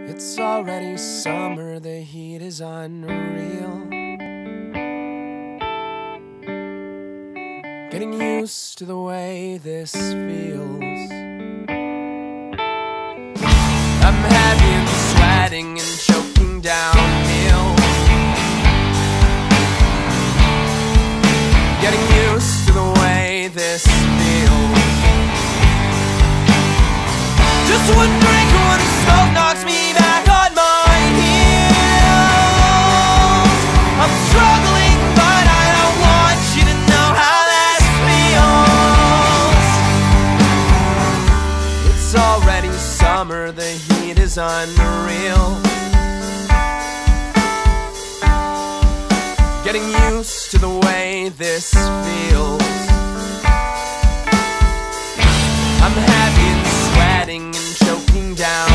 It's already summer, the heat is unreal. Getting used to the way this feels. I'm heavy and sweating and choking downhill. Getting used to the way this feels. Just one drink, one smoke knocks me back on my heels. I'm struggling, but I don't want you to know how this feels. It's already summer, the heat is unreal. Getting used to the way this feels. I'm heavy and sweating and choking down.